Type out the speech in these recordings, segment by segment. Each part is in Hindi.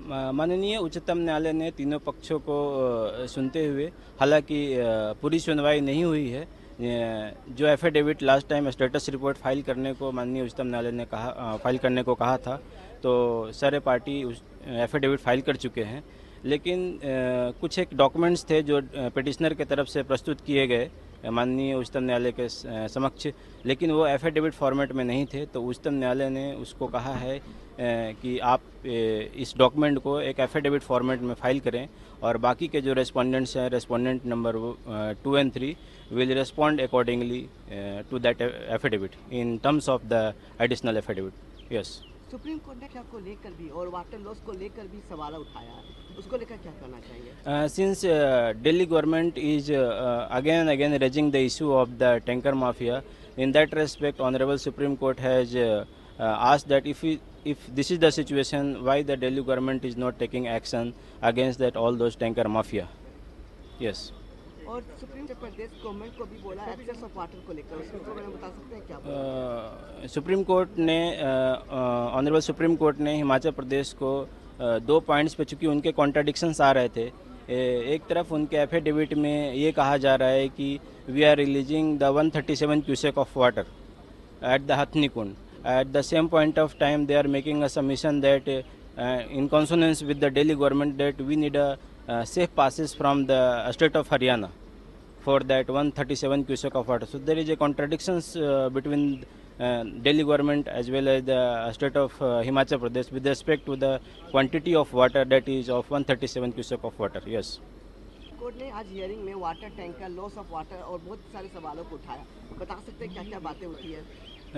माननीय उच्चतम न्यायालय ने तीनों पक्षों को सुनते हुए, हालांकि पूरी सुनवाई नहीं हुई है। जो affidavit last time status report file करने को माननीय उच्चतम न्यायालय ने फाइल करने को कहा था, तो सारे पार्टी उस एफिडेविट फाइल कर चुके हैं। लेकिन कुछ एक डॉक्यूमेंट्स थे जो पिटिशनर के तरफ से प्रस्तुत किए गए माननीय उच्चतम न्यायालय के समक्ष, लेकिन वो एफिडेविट फॉर्मेट में नहीं थे। तो उच्चतम न्यायालय ने उसको कहा है कि आप इस डॉक्यूमेंट को एक एफिडेविट फॉर्मेट में फाइल करें, और बाकी के जो रेस्पोंडेंट्स हैं, respondent number 2 and 3 will respond accordingly to that affidavit in terms of the additional affidavit. Yes. Supreme court ने क्या को लेकर भी और वाटर लॉस को लेकर भी सवाल उठाया है, उसको लेकर क्या करना चाहिए? Since Delhi government is again and again raising the issue of the tanker mafia, in that respect, Honorable Supreme Court has asked that if this is the situation, why the Delhi government is not taking action against that all those tanker mafia? Yes. और सुप्रीम प्रदेश गवर्नमेंट को भी बोला एक्सेस ऑफ वाटर को लेकर, उसको मैंने बता सकते हैं क्या? सुप्रीम कोर्ट ने ऑनरेबल सुप्रीम कोर्ट ने हिमाचल प्रदेश को 2 पॉइंट्स पे, चूँकि उनके कॉन्ट्राडिक्शंस आ रहे थे। एक तरफ उनके एफिडेविट में ये कहा जा रहा है कि we are releasing the 137 cusec of water at the Hathni Kund. At the same point of time they are making a submission that in consonance with the Delhi government that we need a safe passes from the state of Haryana for that 137 cubic of water. So there is a contradictions between Delhi government as well as the state of Himachal Pradesh with respect to the quantity of water that is of 137 cubic of water. Yes. Court ने आज हियरिंग में water tanker, loss of water और बहुत सारे सवालों को उठाया। बता सकते हैं क्या क्या बातें उठी है?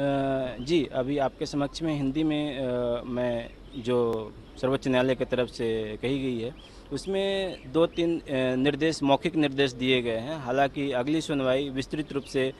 जी, अभी आपके समक्ष में हिंदी में मैं जो सर्वोच्च न्यायालय की तरफ से कही गई है, उसमें 2-3 निर्देश, मौखिक निर्देश दिए गए हैं। हालांकि अगली सुनवाई विस्तृत रूप से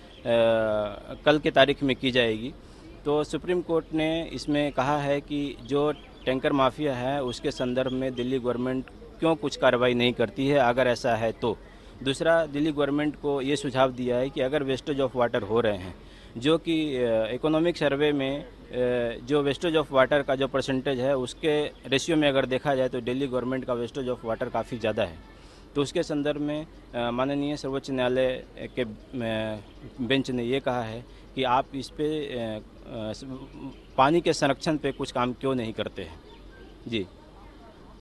कल के तारीख में की जाएगी। तो सुप्रीम कोर्ट ने इसमें कहा है कि जो टैंकर माफिया है उसके संदर्भ में दिल्ली गवर्नमेंट क्यों कुछ कार्रवाई नहीं करती है, अगर ऐसा है तो। दूसरा, दिल्ली गवर्नमेंट को ये सुझाव दिया है कि अगर वेस्टेज ऑफ वाटर हो रहे हैं, जो कि इकोनॉमिक सर्वे में जो वेस्टेज ऑफ वाटर का जो परसेंटेज है उसके रेशियो में अगर देखा जाए तो दिल्ली गवर्नमेंट का वेस्टेज ऑफ वाटर काफ़ी ज़्यादा है। तो उसके संदर्भ में माननीय सर्वोच्च न्यायालय के बेंच ने ये कहा है कि आप इस पे पानी के संरक्षण पे कुछ काम क्यों नहीं करते हैं। जी।